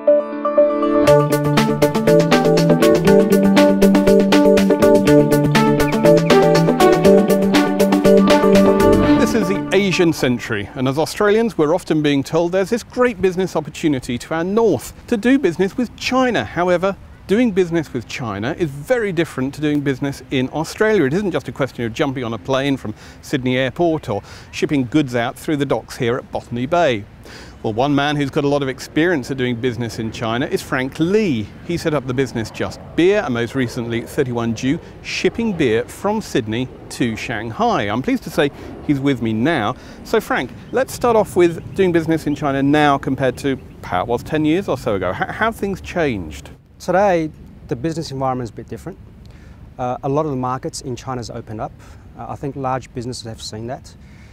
This is the Asian century, and as Australians we're often being told there's this great business opportunity to our north to do business with China. However, doing business with China is very different to doing business in Australia. It isn't just a question of jumping on a plane from Sydney Airport or shipping goods out through the docks here at Botany Bay. Well, one man who's got a lot of experience at doing business in China is Frank Lee. He set up the business Just Beer and most recently 31 Ju, shipping beer from Sydney to Shanghai. I'm pleased to say he's with me now. So Frank, let's start off with doing business in China now compared to how it was 10 years or so ago. How have things changed? Today, the business environment is a bit different. A lot of the markets in China has opened up. I think large businesses have seen that.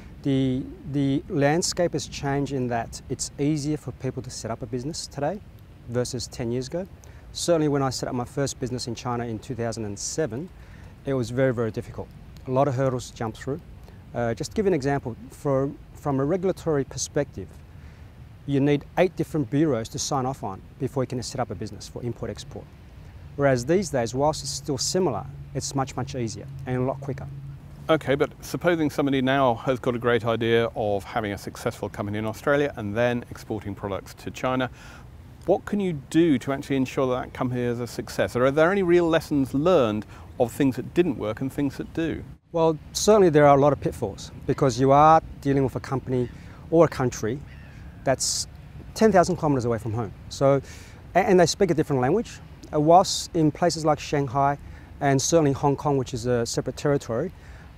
The landscape has changed in that it's easier for people to set up a business today versus 10 years ago. Certainly when I set up my first business in China in 2007, it was very, very difficult. A lot of hurdles to jump through. Just to give you an example, from a regulatory perspective, you need 8 different bureaus to sign off on before you can set up a business for import-export. Whereas these days, whilst it's still similar, it's much, much easier and a lot quicker. Okay, but supposing somebody now has got a great idea of having a successful company in Australia and then exporting products to China, what can you do to actually ensure that that company is a success? Are there any real lessons learned of things that didn't work and things that do? Well, certainly there are a lot of pitfalls because you are dealing with a company or a country that's 10,000 kilometers away from home. So, and they speak a different language. Whilst in places like Shanghai and certainly Hong Kong, which is a separate territory,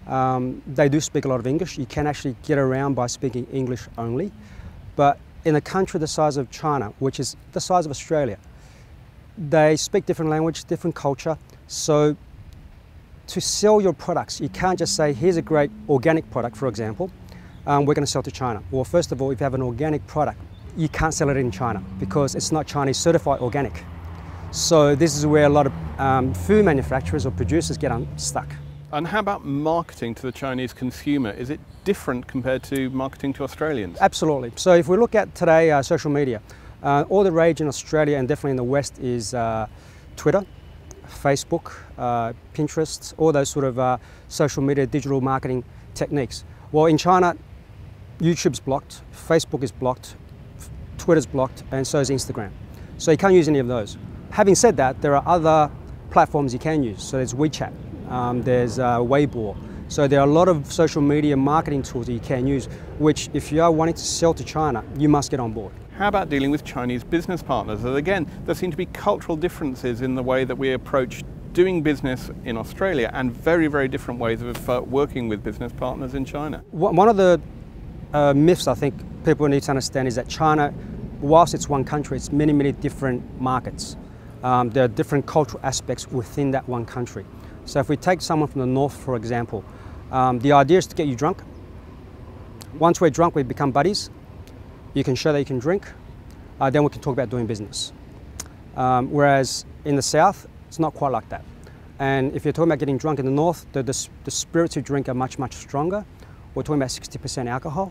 they do speak a lot of English. You can actually get around by speaking English only. But in a country the size of China, which is the size of Australia, they speak different language, different culture. So to sell your products, you can't just say, here's a great organic product, for example, we're going to sell to China. Well, first of all, if you have an organic product, you can't sell it in China because it's not Chinese certified organic. So this is where a lot of food manufacturers or producers get unstuck. And how about marketing to the Chinese consumer? Is it different compared to marketing to Australians? Absolutely. So if we look at today social media, all the rage in Australia and definitely in the West is Twitter, Facebook, Pinterest, all those sort of social media digital marketing techniques. Well, in China, YouTube's blocked, Facebook is blocked, Twitter's blocked, and so is Instagram. So you can't use any of those. Having said that, there are other platforms you can use. So there's WeChat, there's Weibo. So there are a lot of social media marketing tools that you can use, which if you are wanting to sell to China, you must get on board. How about dealing with Chinese business partners? And again, there seem to be cultural differences in the way that we approach doing business in Australia and very, very different ways of working with business partners in China. One of the myths I think people need to understand is that China, whilst it's one country, it's many, many different markets. There are different cultural aspects within that one country. So if we take someone from the north, for example, the idea is to get you drunk. Once we're drunk, we become buddies. You can show that you can drink, then we can talk about doing business. Whereas in the south, it's not quite like that. And if you're talking about getting drunk in the north, the spirits you drink are much, much stronger. We're talking about 60% alcohol.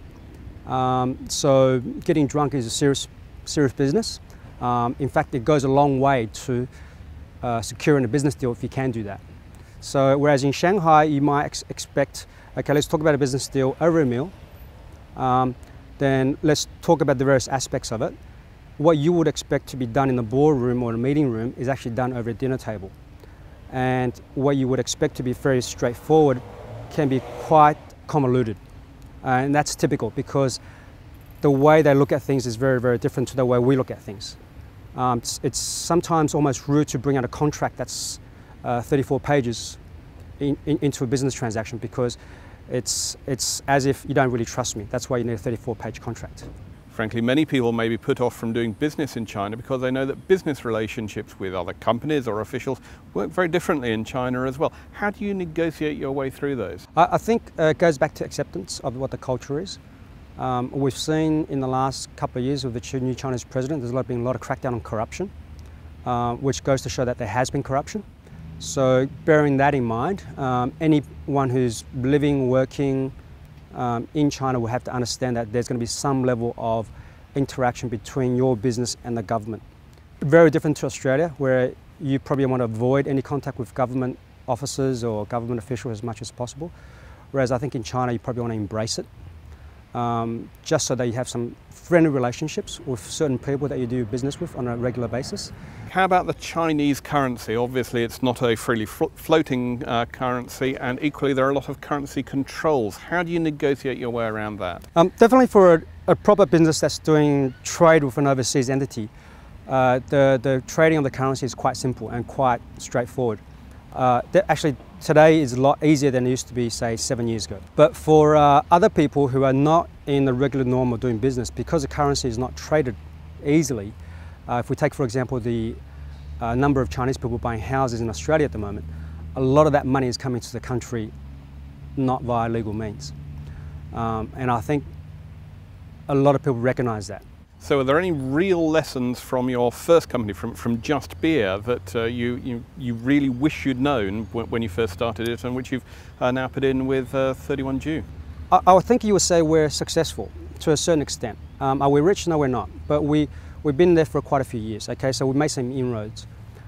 So getting drunk is a serious business. In fact, it goes a long way to securing a business deal if you can do that. So whereas in Shanghai, you might expect, okay, let's talk about a business deal over a meal. Then let's talk about the various aspects of it. What you would expect to be done in the boardroom or a meeting room is actually done over a dinner table. And what you would expect to be very straightforward can be quite convoluted. And that's typical because the way they look at things is very, very different to the way we look at things. It's sometimes almost rude to bring out a contract that's 34 pages into a business transaction because it's as if you don't really trust me. That's why you need a 34-page contract. Frankly, many people may be put off from doing business in China because they know that business relationships with other companies or officials work very differently in China as well. How do you negotiate your way through those? I think it goes back to acceptance of what the culture is. We've seen in the last couple of years with the new Chinese president, there's been a lot of crackdown on corruption, which goes to show that there has been corruption. So bearing that in mind, anyone who's living, working in China will have to understand that there's going to be some level of interaction between your business and the government. Very different to Australia, where you probably want to avoid any contact with government officers or government officials as much as possible. Whereas I think in China, you probably want to embrace it, just so that you have some friendly relationships with certain people that you do business with on a regular basis. How about the Chinese currency? Obviously, it's not a freely floating currency, and equally there are a lot of currency controls. How do you negotiate your way around that? Definitely for a proper business that's doing trade with an overseas entity, the trading of the currency is quite simple and quite straightforward. Actually, today is a lot easier than it used to be, say, 7 years ago. But for other people who are not in the regular norm of doing business, because the currency is not traded easily, if we take, for example, the number of Chinese people buying houses in Australia at the moment, a lot of that money is coming to the country not via legal means. And I think a lot of people recognise that. So are there any real lessons from your first company, from Just Beer, that you really wish you'd known when you first started it, and which you've now put in with 31 Due? I would think you would say we're successful to a certain extent. Are we rich? No, we're not. But we've been there for quite a few years, okay? So we've made some inroads.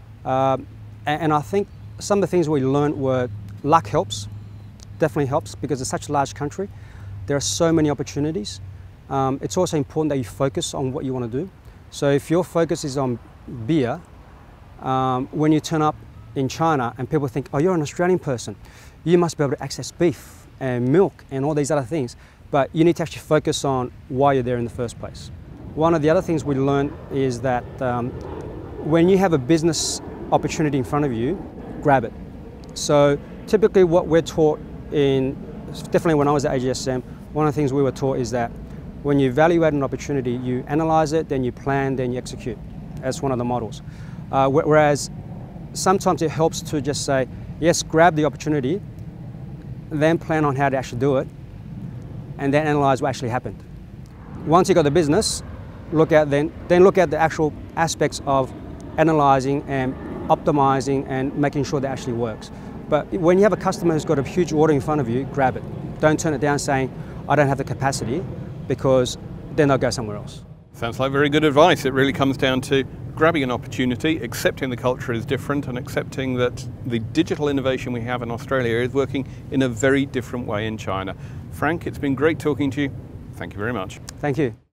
And I think some of the things we learned were luck helps, definitely helps, because it's such a large country. There are so many opportunities. It's also important that you focus on what you want to do. So if your focus is on beer, when you turn up in China and people think, oh, you're an Australian person, you must be able to access beef and milk and all these other things. But you need to actually focus on why you're there in the first place. One of the other things we learned is that when you have a business opportunity in front of you, grab it. So typically what we're taught definitely when I was at AGSM, one of the things we were taught is that when you evaluate an opportunity, you analyze it, then you plan, then you execute. That's one of the models. Whereas sometimes it helps to just say, yes, grab the opportunity, then plan on how to actually do it, and then analyze what actually happened. Once you got the business, then look at the actual aspects of analyzing and optimizing and making sure that actually works. But when you have a customer who's got a huge order in front of you, grab it. Don't turn it down saying, I don't have the capacity, because then they'll go somewhere else. Sounds like very good advice. It really comes down to grabbing an opportunity, accepting the culture is different, and accepting that the digital innovation we have in Australia is working in a very different way in China. Frank, it's been great talking to you. Thank you very much. Thank you.